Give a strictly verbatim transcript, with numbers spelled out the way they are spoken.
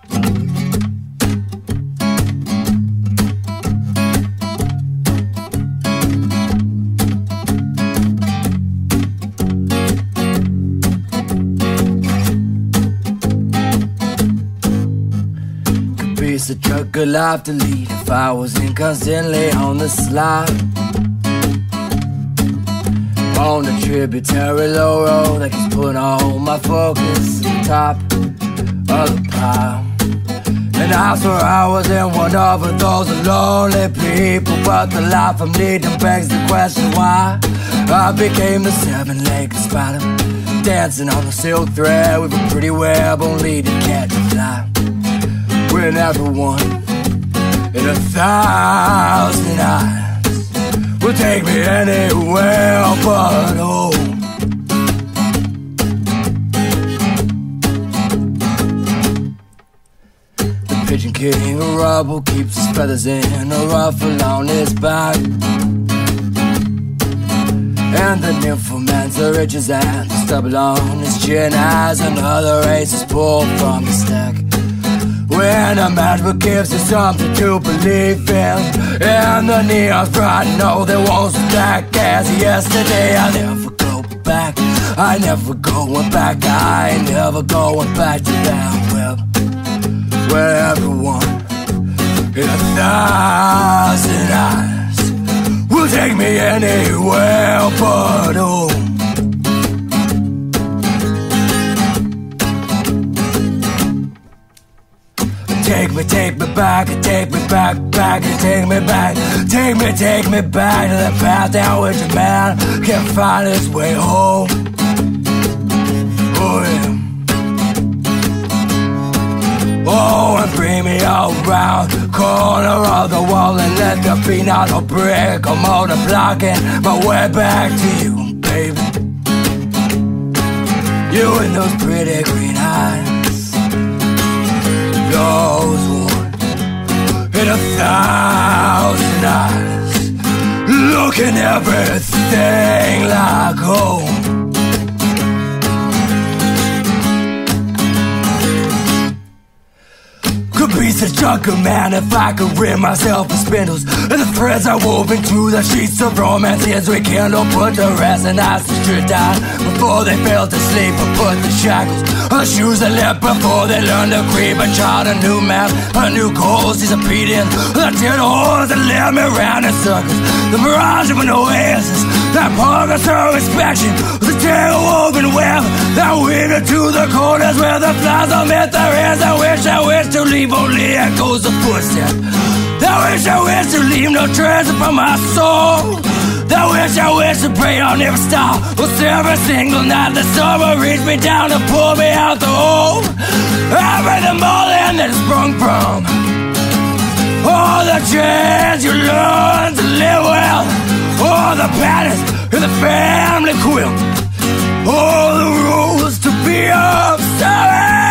Piece of truck of life to lead if I wasn't constantly on the slide, on the tributary low road that keeps putting all my focus top of the pile. And I swear I wasn't one of those lonely people, but the life I'm leading begs the question why I became the seven-legged spider, dancing on the silk thread with a pretty web only to catch a fly. When everyone in a thousand eyes will take me anywhere but home. The pigeon king of rubble keeps his feathers in a ruffle on his back, and the nymphomancer reaches out the stubble on his chin as another ace is pulled from the stack. When a matchbook gives you something to believe in, and the neon's bright, no, they won't stack. As yesterday, I never go back. I never going back. I ain't never going back to that web where everyone in a thousand eyes will take me anywhere but home. Take me, take me back, take me back, back, and take me back. Take me, take me back to the path down which a man can find his way home. Oh, yeah. Oh, and bring me around the corner of the wall and let there be not a brick or mortar blocking my way back to you, baby. You and those pretty green eyes, those one in a thousand eyes, looking everything like home. Could be such a junker man if I could rid myself of spindles and the threads I wove into the sheets of romance. Yes, we kindle, put to rest, and I should die before they fell to sleep. I put the shackles on the shoes they left before they learned to creep. I chart a new map, a new course, disappearing the tin holes that led me around in circles. The mirage of an oasis, that purgatory inspection was a tangle woven web that withered to the corners where the flies are met their hands. I wish, I wish to leave only echoes of footsteps. I wish, I wish to leave no trace upon my soul. I wish, I wish to pray I'll never stop. Well, every single night the summer reached me down to pull me out the hole. Every the morning that it sprung from all the chance you learn to live well, all the patterns in the family quilt, all the rules to be observed.